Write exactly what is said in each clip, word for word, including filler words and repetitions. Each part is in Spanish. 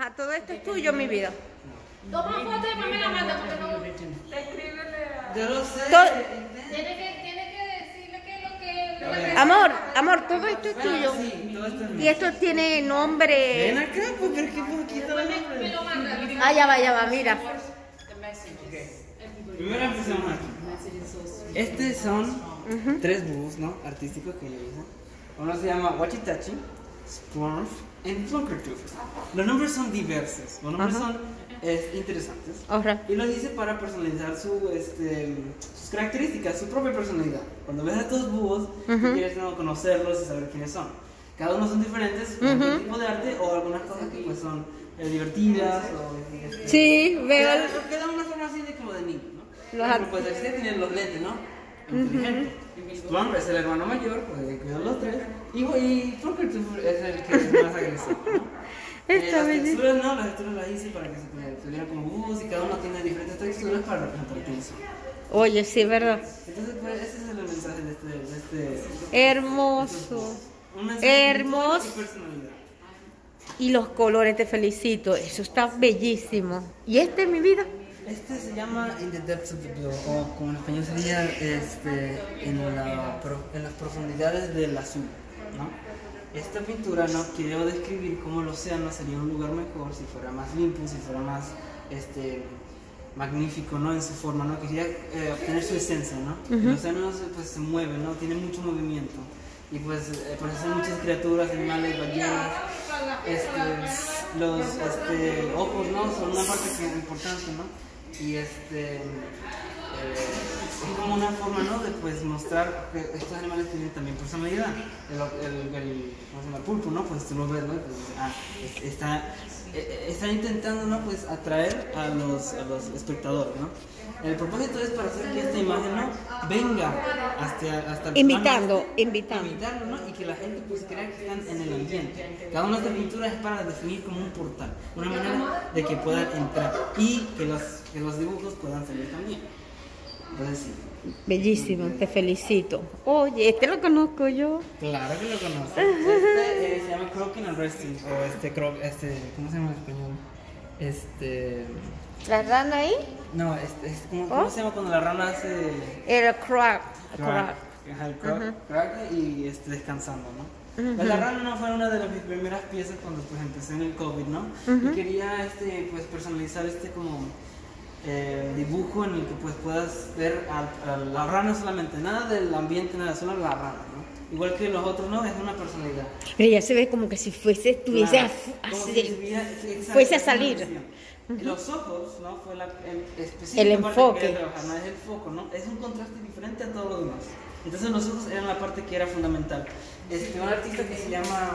Ajá, todo esto es tuyo, mi vida. Toma foto y después me la manda porque no. Escríbele a. Yo lo sé. Todo- Tiene que, tiene que decirle que lo que. Lo que Amor, amor, todo esto es Bueno, tuyo. sí, todo esto es mío. Y esto tiene Ven nombre. acá, pues, pero es que por aquí está la me nombre. lo manda. Ah, ya va, ya va, mira. Primero empezamos aquí. Estos son tres búhos, ¿no? Artísticos que yo hice. Uno se llama Wachitachi, Splurf y Flunkertooth. Los nombres son diversos, los nombres Ajá. son es, interesantes. Ahora. Y los hice para personalizar su, este, sus características, su propia personalidad. Cuando ves a estos búhos, tú quieres ¿no? conocerlos y saber quiénes son. Cada uno son diferentes, con Ujú. un tipo de arte o algunas cosas que pues son eh, divertidas o este, Sí, veo. que el- dan- que dan una forma así de como de niño, ¿no? Los Por ejemplo, art- pues este tiene los lentes, ¿no? Inteligente. Splump es el hermano mayor, pues de cuidar los tres. Y, y Flunkertooth es el que es más agresivo, ¿no? Eh, Está las bien. texturas no, las texturas las hice para que se, se vieran como búhos y cada uno tiene diferentes texturas para representar quiénes son. Oye, sí, verdad. Entonces, pues ese es el mensaje de este. De este Hermoso. un mensaje de Hermoso. cultura y personalidad. Y los colores, te felicito. Eso está bellísimo. ¿Y este, mi vida? Este se llama In the Depths of the Blue, o como en español sería este, en, la, pro- en las profundidades del azul, ¿no? Esta pintura no quiero describir cómo el océano sería un lugar mejor si fuera más limpio, si fuera más este, magnífico, ¿no? En su forma, ¿no? Quería eh, obtener su esencia, ¿no? El océano pues, se mueve, ¿no? Tiene mucho movimiento. Y pues eh, por eso hay muchas criaturas, animales, ballenas. Este, los este, ojos, ¿no? Son una parte que es importante, ¿no? Y este eh, es como una forma, ¿no? De pues mostrar que estos animales tienen también personalidad. El, el, el, ¿cómo se llama? El pulpo, ¿no? Pues tú lo ves, ¿no? Pues, ah, es- está, eh, está intentando, ¿no? Pues atraer a los, a los espectadores, ¿no? El propósito es para hacer que esta imagen, ¿no? Venga hasta, hasta el Invitando, plano este, invitando. invitarlo, ¿no? Y que la gente pues crea que están en el ambiente. Cada una de estas pinturas es para definir como un portal, una manera de que puedan entrar y que los, que los dibujos puedan salir también. Entonces sí. Bellísimo, te felicito. Oye, este lo conozco yo. Claro que lo conoces. Este eh, se llama Croaking and Resting, o este, cro este, ¿cómo se llama en español? Este, ¿La rana ahí? no, este, es, ¿cómo, ¿cómo se llama cuando la rana hace El crack. crack. Ajá, el crack, crack y este, descansando, ¿no? Pues la rana no fue una de las mis primeras piezas cuando pues empecé en el COVID, ¿no? Y quería este, pues personalizar este como eh, dibujo en el que pues puedas ver a, a la rana solamente, nada del ambiente, nada, solo la rana, ¿no? Igual que los otros, ¿no? Es una personalidad. Pero ya se ve como que si fuese, estuviese Claro, a- como así si de- estuviera- sí, exacto, fuese a es una salir. visión. Los ojos, ¿no? Fue la el, específica El parte enfoque. que quería trabajar, no es el foco, ¿no? Es un contraste diferente a todo lo demás. Entonces los ojos eran la parte que era fundamental. Este, un artista que se llama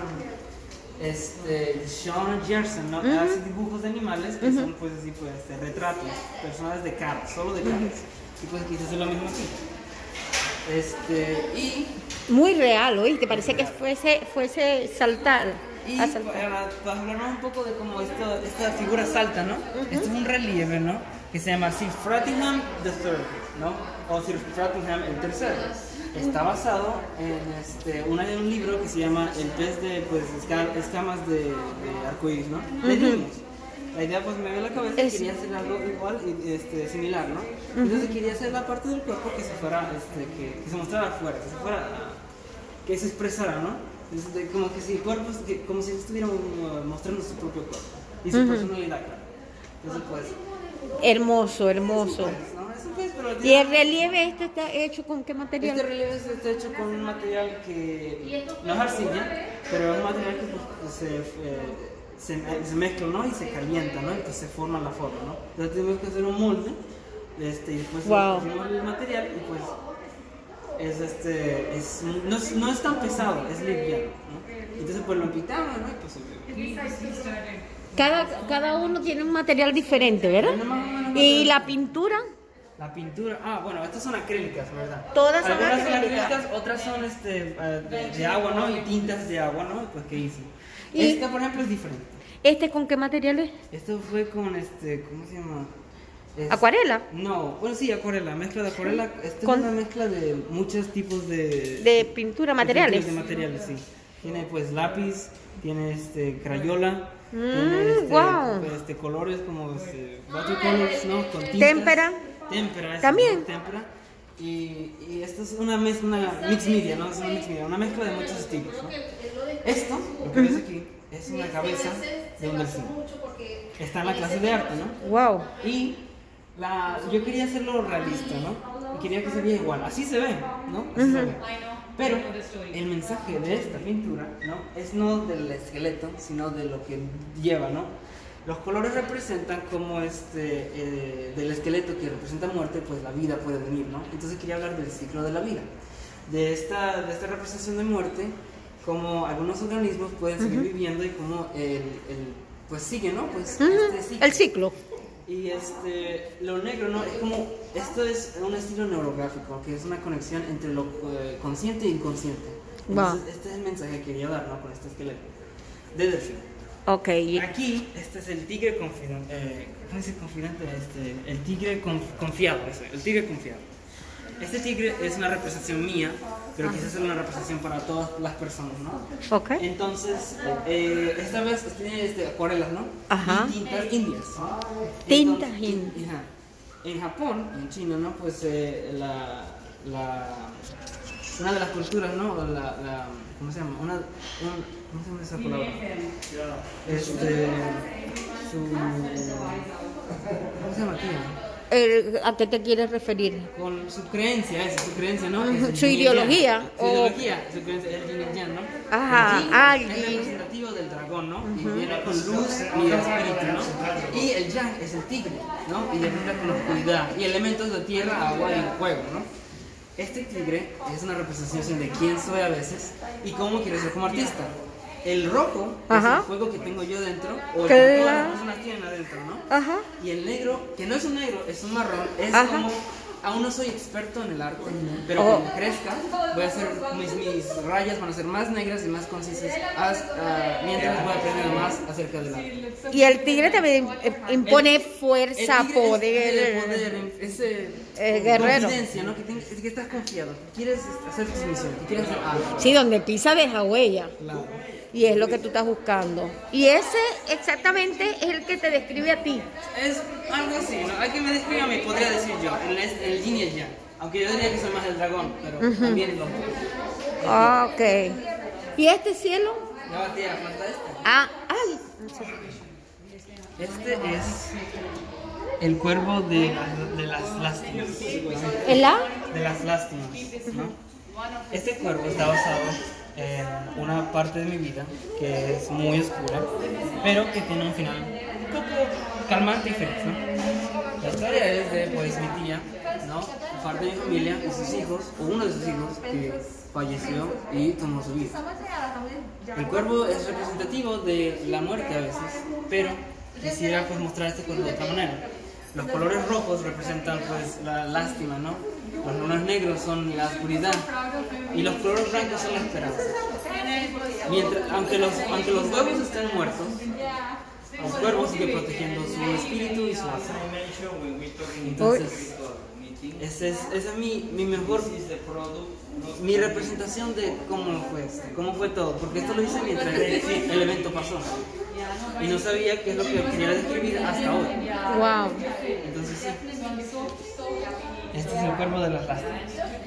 este, Sean Gerson, ¿no? Hace dibujos de animales que son pues así pues este, retratos, personas de caras, solo de caras. Y pues quise hacer lo mismo aquí. Este, y Muy real, ¿oíste? Parecía que fuese, fuese saltar. Y A saltar. para, para hablarnos un poco de cómo esto, esta figura salta, ¿no? Esto es un relieve, ¿no? Que se llama Sir Fratingham the Third, ¿no? O Sir Fratingham el tercero. Está basado en este, una, un libro que se llama El pez de pues, esca- escamas de, de arcoíris, ¿no? De niños. La idea pues me dio la cabeza y Es- quería hacer algo igual, y, este, similar, ¿no? Entonces quería hacer la parte del cuerpo que se fuera, este, que, que se mostrara afuera, que se fuera, que se expresara, ¿no? Entonces, de- como que si el cuerpo, que- como si estuviera uh, mostrando su propio cuerpo y su personalidad, claro. Entonces pues, Hermoso, hermoso. pues, ¿no? Es un pez, pero ¿Y tiene- el relieve este está hecho con qué material? Este relieve está hecho con un material que no es arcilla, pero es un material que pues, pues, se, eh, se, se mezcla, ¿no? Y se calienta, ¿no? Entonces se forma la forma, ¿no? Entonces tenemos que hacer un molde, este, y después Wow. pusimos el material y pues es este, es, no, es, no es tan pesado, es liviano, ¿no? Entonces pues lo quitamos, ¿no? Y pues se ve. Cada, cada uno tiene un material diferente, ¿verdad? Bueno, más o menos, más o Y menos. la pintura, La pintura, ah, bueno, estas son acrílicas, ¿verdad? Todas son Algunas son acrílicas. acrílicas, otras son este, eh, de, de agua, ¿no? Y tintas de agua, ¿no? Pues, ¿qué hice? Y- Esta, por ejemplo, es diferente. ¿este con qué material es? Esto fue con, este, ¿cómo se llama? Es- ¿Acuarela? No, bueno, sí, acuarela, mezcla de acuarela. Esta Con- es una mezcla de muchos tipos de... De pintura, de materiales. pinturas, de materiales, sí. Tiene, pues, lápiz, tiene, este, crayola, Tiene, este, wow. este, colores como este, watercolors, ¿no? Con tintas. Témpera. Témpera, eso, También. ¿no? Témpera. Y, y esto es una mezcla, una mix media, ¿no? Es una mix media, una mezcla de muchos estilos, ¿no? Esto, lo que ves aquí, es una cabeza de un delfín. Está en la clase de arte, ¿no? Wow. Y la, yo quería hacerlo realista, ¿no? Y quería que se viera igual. Así se ve, ¿no? Así se ve. Pero el mensaje de esta pintura, ¿no? Es no del esqueleto, sino de lo que lleva, ¿no? Los colores representan como este, eh, del esqueleto que representa muerte, pues la vida puede venir, ¿no? Entonces quería hablar del ciclo de la vida. De esta, de esta representación de muerte, como algunos organismos pueden seguir uh-huh. viviendo y como el, el, pues sigue, ¿no? Pues uh-huh. este ciclo. El ciclo. Y este, lo negro, ¿no? Es como, esto es un estilo neurográfico, que es una conexión entre lo eh, consciente e inconsciente. Entonces, wow. Este es el mensaje que quería dar, ¿no? Con este esqueleto de delfín. Ok. Aquí, este es el tigre confidente, eh, ¿cómo se dice confidente? Este, el tigre conf, confiado, ese, el tigre confiado. Este tigre es una representación mía, pero quise hacer una representación para todas las personas, ¿no? Ok. Entonces, eh, esta vez tiene este, acuarelas, ¿no? Ajá. Y tintas indias, ¿no? Tintas Entonces, indias. En Japón, en China, ¿no? Pues eh, la, la, una de las culturas, ¿no? La, la, ¿cómo se llama? Una, un, ¿cómo se llama esa palabra? Este, su, ¿cómo se llama, tía? El, ¿a qué te quieres referir? Con su creencia, esa, su creencia, ¿no? Uh-huh. Es Su ideología. Su o... ideología, su creencia, el yin y el yang, ¿no? Ajá, el yin ah, el es yin. representativo del dragón, ¿no? Uh-huh. Y viene con luz y espíritu, ¿no? Y el yang es el tigre, ¿no? Y representa con oscuridad y elementos de tierra, agua y fuego, ¿no? Este tigre es una representación de quién soy a veces y cómo quiero ser como artista. El rojo Ajá. es el fuego que tengo yo dentro, o el que que todas la... las personas tienen adentro, ¿no? Ajá. Y el negro, que no es un negro, es un marrón, es Ajá. como, aún no soy experto en el arte, pero Oh. cuando crezca, voy a hacer, mis, mis rayas van a ser más negras y más concisas, hasta, uh, mientras voy a aprender más acerca del arte. Y el tigre también impone El- fuerza, el tigre poder. Es, poder, ese Eh, guerrero. confidencia, ¿no? Que, ten- que estás confiado, que quieres hacer tus misiones, que quieres hacer algo. Sí, donde pisa deja huella. Claro. Y es lo que tú estás buscando. Y ese exactamente es el que te describe a ti. Es algo así, ¿no? Hay que me describa a mí, podría decir yo, el, el yin y el yang. Aunque yo diría que soy más el dragón, pero Ujú. también lo. Ah, ok. ¿Y este cielo? Ya va, tía, falta este. Ah, ay. Este es el cuervo de, las- de las lástimas. ¿No? ¿El A? De las lástimas, ¿no? Este cuervo está basado en una parte de mi vida que es muy oscura, pero que tiene un final un poco calmante y feliz, ¿no? La historia es de, pues, mi tía, ¿no? Parte de mi familia y sus hijos, o uno de sus hijos, que falleció y tomó su vida. El cuervo es representativo de la muerte a veces, pero quisiera, pues, mostrar este cuervo de otra manera. Los colores rojos representan, pues, la lástima, ¿no? Los colores negros son la oscuridad y los colores blancos son la esperanza. Mientras, aunque, los, aunque los huevos estén muertos, el cuervo sigue protegiendo su espíritu y su alma. Entonces, ese es, esa es mi, mi mejor, mi representación de cómo fue esto, cómo fue todo, porque esto lo hice mientras el, el evento pasó. Y no sabía qué es lo que quería describir hasta hoy. Wow. Entonces sí. Este es el cuervo de las lástimas.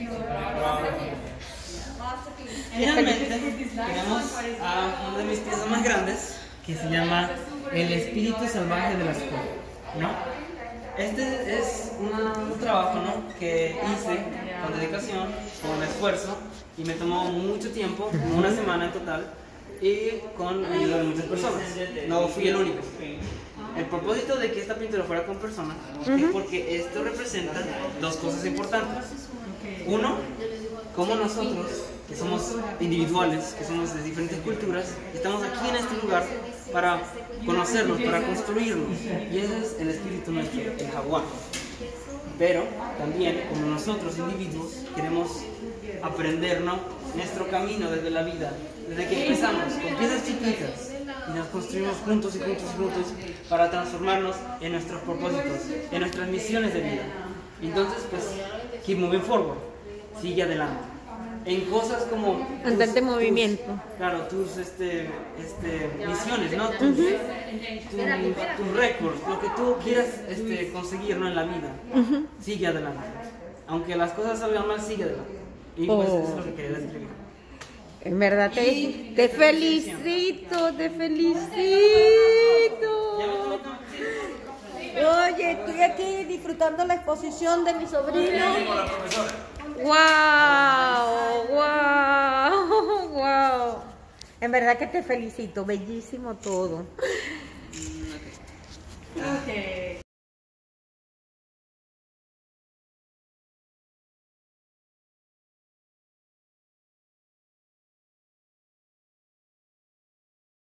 Finalmente tenemos a una de mis piezas más grandes que se llama El espíritu salvaje de la escuela, ¿no? Este es una- un trabajo, ¿no? que hice con dedicación, con esfuerzo y me tomó mucho tiempo, como una semana en total, y con la ayuda de muchas personas. No fui el único. El propósito de que esta pintura fuera con personas es porque esto representa dos cosas importantes. Uno, cómo nosotros, que somos individuales, que somos de diferentes culturas, estamos aquí en este lugar para conocernos, para construirnos. Y ese es el espíritu nuestro, el jaguar. Pero también, como nosotros individuos, queremos aprender, ¿no? nuestro camino desde la vida, desde que empezamos, con piezas chiquitas, y nos construimos juntos y juntos y juntos para transformarnos en nuestros propósitos, en nuestras misiones de vida. Entonces, pues, keep moving forward, sigue adelante. en cosas como Constante movimiento. Claro, tus este, este, misiones, ¿no? Tus, tus, tus récords, lo que tú quieras este, conseguir, ¿no? En la vida. Uh-huh. Sigue adelante. Aunque las cosas salgan mal, sigue adelante. Y pues Oh. eso es lo que quería describir. En verdad te, Y- te felicito, te felicito. Oye, estoy aquí disfrutando la exposición de mi sobrino. ¡Wow! ¡Wow! ¡Wow! En verdad que te felicito, bellísimo todo. Ok.